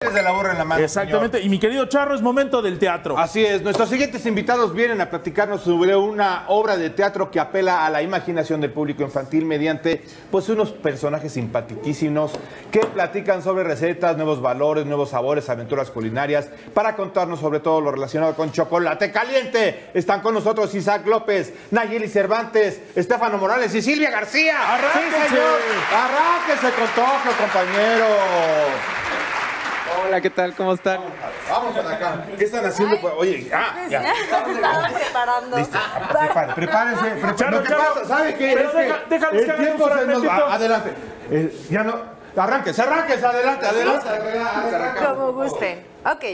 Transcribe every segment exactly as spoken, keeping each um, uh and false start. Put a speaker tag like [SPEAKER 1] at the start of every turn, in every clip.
[SPEAKER 1] de la burra en la mano.
[SPEAKER 2] Exactamente. Señor. Y mi querido Charro, es momento del teatro.
[SPEAKER 1] Así es. Nuestros siguientes invitados vienen a platicarnos sobre una obra de teatro que apela a la imaginación del público infantil mediante pues unos personajes simpaticísimos que platican sobre recetas, nuevos valores, nuevos sabores, aventuras culinarias, para contarnos sobre todo lo relacionado con chocolate caliente. Están con nosotros Isaac López, Nayeli Cervantes, Estefano Morales y Silvia García.
[SPEAKER 2] ¡Arránquense!
[SPEAKER 1] Sí, señor. ¡Arránquense con toque, compañero!
[SPEAKER 3] Hola, ¿qué tal? ¿Cómo están?
[SPEAKER 1] Vamos para acá. ¿Qué están haciendo? Pues, oye, ah, ya.
[SPEAKER 4] Estaba preparando.
[SPEAKER 1] Listo. Prepárense, prepárense. prepárense.
[SPEAKER 2] Charro,
[SPEAKER 1] Lo que
[SPEAKER 2] Charro,
[SPEAKER 1] pasa, ¿sabe qué?
[SPEAKER 2] pero
[SPEAKER 1] Es que
[SPEAKER 2] deja- déjalos
[SPEAKER 1] el
[SPEAKER 2] que hagan
[SPEAKER 1] tiempo
[SPEAKER 2] un
[SPEAKER 1] se nos
[SPEAKER 2] fragmentito.
[SPEAKER 1] va. Adelante. Eh, ya no. Arránquese, arránquese, adelante, adelante. adelante, adelante.
[SPEAKER 4] Como gusten. Ok.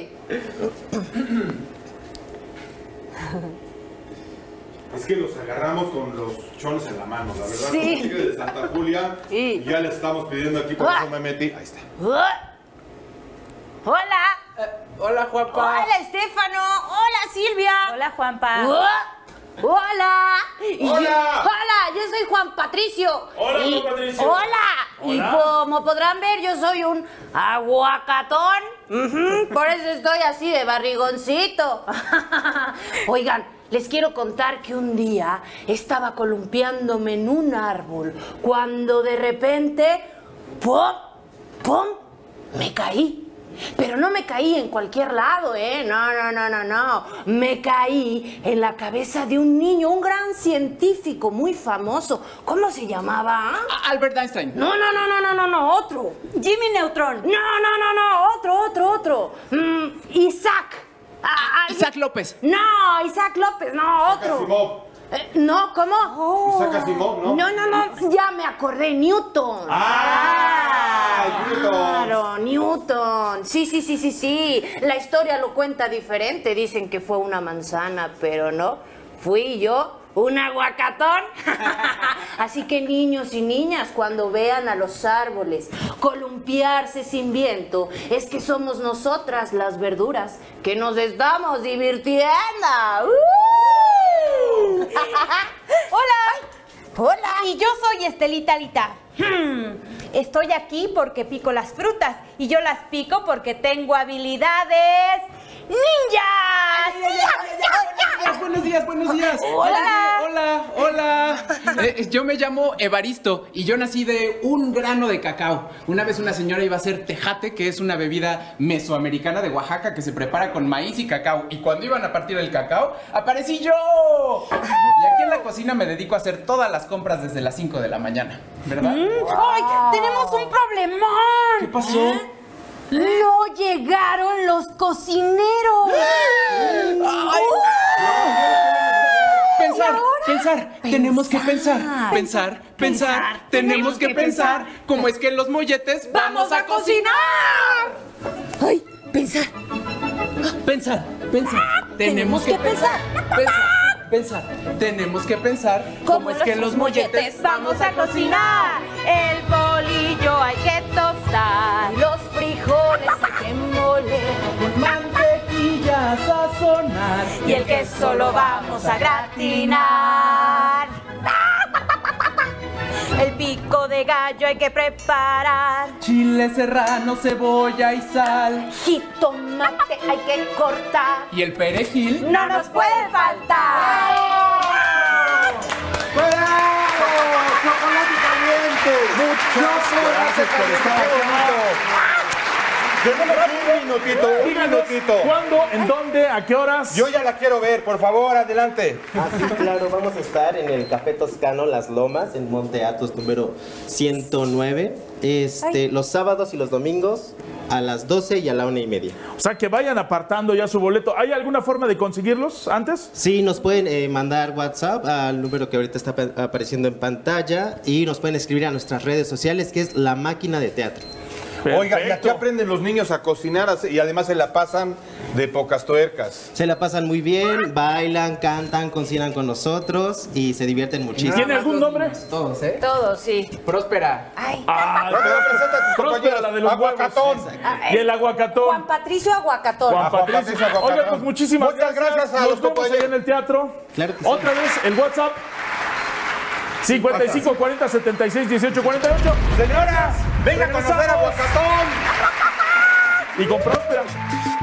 [SPEAKER 1] Es que los agarramos con los chones en la mano, la verdad.
[SPEAKER 4] Sí.
[SPEAKER 1] Los tigres de Santa Julia.
[SPEAKER 4] Sí.
[SPEAKER 1] Y ya les estamos pidiendo aquí, por eso me metí. Ahí está.
[SPEAKER 4] Hola.
[SPEAKER 3] Hola, Juanpa.
[SPEAKER 4] Hola, Estefano. Hola, Silvia.
[SPEAKER 5] Hola, Juanpa.
[SPEAKER 4] Hola. Y
[SPEAKER 1] Hola.
[SPEAKER 4] yo- hola, yo soy Juan Patricio.
[SPEAKER 2] Hola,
[SPEAKER 4] Y-
[SPEAKER 2] Juan Patricio.
[SPEAKER 4] Hola. Y
[SPEAKER 2] Hola.
[SPEAKER 4] como podrán ver, yo soy un aguacatón. Ujú, por eso estoy así de barrigoncito. Oigan, les quiero contar que un día estaba columpiándome en un árbol cuando de repente, ¡pum! ¡Pum! Me caí. Pero no me caí en cualquier lado, ¿eh? No, no, no, no, no. Me caí en la cabeza de un niño, un gran científico muy famoso. ¿Cómo se llamaba?
[SPEAKER 3] Albert Einstein.
[SPEAKER 4] No, no, no, no, no, no, no, otro.
[SPEAKER 5] Jimmy Neutron.
[SPEAKER 4] No, no, no, no, otro, otro, otro. Mm, Isaac. Ah, ah,
[SPEAKER 3] Isaac López.
[SPEAKER 4] No, Isaac López, no, otro.
[SPEAKER 1] Asimov.
[SPEAKER 4] Eh, no, ¿cómo?
[SPEAKER 1] Isaac Asimov, ¿no?
[SPEAKER 4] No, no, no, ya me acordé, Newton.
[SPEAKER 1] ¡Ah! Newton.
[SPEAKER 4] Claro, Newton. Sí, sí, sí, sí, sí. La historia lo cuenta diferente. Dicen que fue una manzana, pero no. Fui yo, un aguacatón. Así que niños y niñas, cuando vean a los árboles columpiarse sin viento, es que somos nosotras las verduras que nos estamos divirtiendo. ¡Uh!
[SPEAKER 5] Hola.
[SPEAKER 4] Hola.
[SPEAKER 5] Y yo soy Estelita Lita. Hmm, Estoy aquí porque pico las frutas. Y yo las pico porque tengo habilidades ninjas.
[SPEAKER 3] Buenos días, buenos días.
[SPEAKER 5] Hola.
[SPEAKER 3] Hola, hola. Eh, yo me llamo Evaristo y yo nací de un grano de cacao. Una vez una señora iba a hacer tejate, que es una bebida mesoamericana de Oaxaca que se prepara con maíz y cacao. Y cuando iban a partir el cacao, aparecí yo. Y aquí en la cocina me dedico a hacer todas las compras desde las cinco de la mañana, ¿verdad?
[SPEAKER 5] ¡Ay! Tenemos un problemón.
[SPEAKER 3] ¿Qué pasó?
[SPEAKER 5] No llegaron los cocineros.
[SPEAKER 3] Ay. Pensar,
[SPEAKER 5] ahora?
[SPEAKER 3] pensar, tenemos que pensar,
[SPEAKER 5] Pensar.
[SPEAKER 3] pensar, pensar,
[SPEAKER 5] Pensar.
[SPEAKER 3] tenemos que pensar cómo es que los molletes vamos a cocinar.
[SPEAKER 5] ¡Ay! Pensar.
[SPEAKER 3] Pensar, pensar, tenemos que pensar, pensar, pensar, tenemos que pensar cómo es que los molletes vamos a cocinar.
[SPEAKER 5] El bolillo hay que tostar.
[SPEAKER 4] Los frijoles hay que moler.
[SPEAKER 3] Mantequilla a sazonar
[SPEAKER 5] Y el queso lo vamos a gratinar. El pico de gallo hay que preparar.
[SPEAKER 3] chile serrano, cebolla y sal.
[SPEAKER 4] Jitomate hay que cortar.
[SPEAKER 3] Y el perejil.
[SPEAKER 5] No nos puede faltar.
[SPEAKER 1] ¡Bravo! ¡Chocolate caliente! Muchas gracias por estar aquí. Tenemos un minutito, un
[SPEAKER 2] Díganos,
[SPEAKER 1] minutito.
[SPEAKER 2] ¿cuándo, en dónde, a qué horas?
[SPEAKER 1] Yo ya la quiero ver, por favor, adelante.
[SPEAKER 6] Ah, sí, claro, vamos a estar en el Café Toscano Las Lomas, en Monte Athos número ciento nueve, este, los sábados y los domingos a las doce y a la una y media.
[SPEAKER 2] O sea, que vayan apartando ya su boleto. ¿Hay alguna forma de conseguirlos antes?
[SPEAKER 6] Sí, nos pueden eh, mandar WhatsApp al número que ahorita está pa- apareciendo en pantalla y nos pueden escribir a nuestras redes sociales, que es La Máquina de Teatro.
[SPEAKER 1] Oiga, y aquí
[SPEAKER 2] Perfecto.
[SPEAKER 1] aprenden los niños a cocinar y además se la pasan de pocas tuercas.
[SPEAKER 6] Se la pasan muy bien, bailan, cantan, cocinan con nosotros y se divierten muchísimo.
[SPEAKER 2] ¿Tiene algún nombre?
[SPEAKER 3] Todos, ¿eh?
[SPEAKER 4] Todos, sí.
[SPEAKER 3] Próspera.
[SPEAKER 4] Ay.
[SPEAKER 2] Ah,
[SPEAKER 1] Rápido, presenta a tus
[SPEAKER 2] Próspera,
[SPEAKER 1] compañeros.
[SPEAKER 2] la de los
[SPEAKER 1] Aguacatón.
[SPEAKER 2] huevos. Y el aguacatón.
[SPEAKER 4] Juan Patricio Aguacatón.
[SPEAKER 2] Juan
[SPEAKER 1] Juan
[SPEAKER 2] Patricio.
[SPEAKER 1] Patricio Aguacatón.
[SPEAKER 2] Oiga, pues muchísimas
[SPEAKER 1] Muchas gracias a
[SPEAKER 2] Nos
[SPEAKER 1] los
[SPEAKER 2] vemos
[SPEAKER 1] compañeros.
[SPEAKER 2] allá en el teatro.
[SPEAKER 6] Claro que sí.
[SPEAKER 2] Otra vez, el WhatsApp. cincuenta y cinco cuarenta setenta y seis dieciocho cuarenta y ocho.
[SPEAKER 1] Señoras, venga a conocer a
[SPEAKER 2] Regresamos.
[SPEAKER 1] Aguacatón.
[SPEAKER 2] Y con próspera.